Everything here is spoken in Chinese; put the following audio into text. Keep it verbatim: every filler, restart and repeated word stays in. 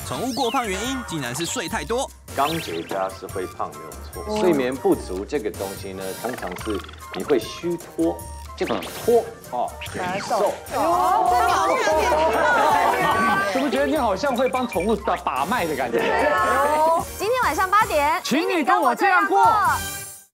宠物过胖原因竟然是睡太多。 钢结扎是会胖没有错，睡眠不足这个东西呢，通常是你会虚脱，这种脱哦， 难受。 哦，这表现怎么觉得你好像会帮宠物打把脉的感觉？ 今天晚上八点， 请你跟我这样过。